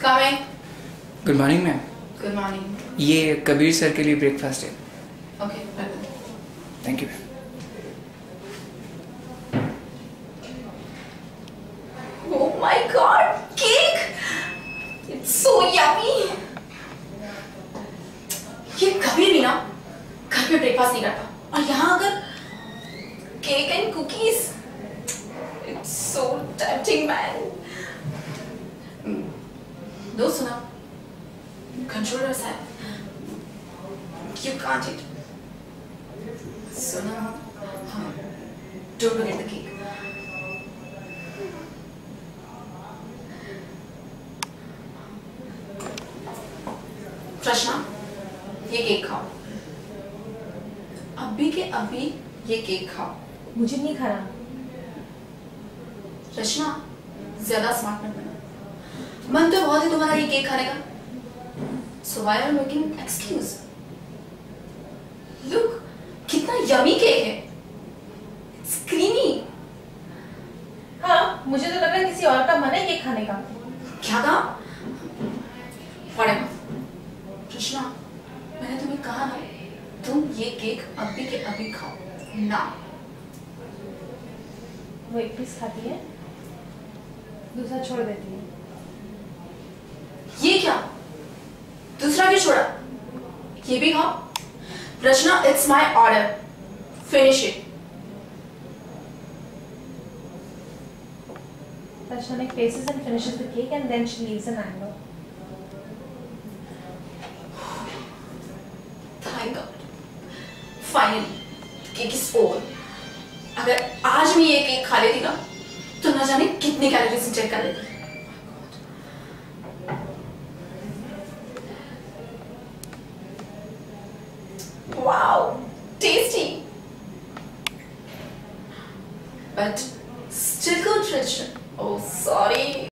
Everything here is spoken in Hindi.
Coming. Good morning ma'am. Good morning. ये कबीर सर के लिए ब्रेकफास्ट है। Okay, welcome. Thank you. Oh my God, cake! It's so yummy. ये कभी भी ना घर पे ब्रेकफास्ट नहीं करता और यहाँ अगर cake and cookies, it's so tempting man. दोस्त सुना, control yourself. You can't eat. सुना, हाँ, don't forget the cake. प्रश्ना, ये केक खाओ। अभी के अभी ये केक खाओ। मुझे नहीं खाना। रचना, ज्यादा स्मार्ट मत बनो। मन तो बहुत है तुम्हारा ये केक खाने का। So why are you making excuse? Look, कितना यमी केक है। It's creamy. हाँ, मुझे तो लग रहा है किसी और का मन है केक खाने का। क्या कहा? Whatever. रचना, मैंने तुम्हें कहा ना, तुम ये केक अभी के अभी खाओ ना। वो एक पीस खाती है, दूसरा छोड़ देती है। ये क्या? दूसरा क्यों छोड़ा? ये भी खाओ। रचना, it's my order. Finish it. Rachna faces and finishes the cake and then she leaves in anger. Thank God. Finally, cake is over. अगर आज मैं ये केक खा लेती ना, तो ना जाने कितनी कैलोरीज चेक कर लेती। Wow, tasty. But still good, Richard. Oh, sorry.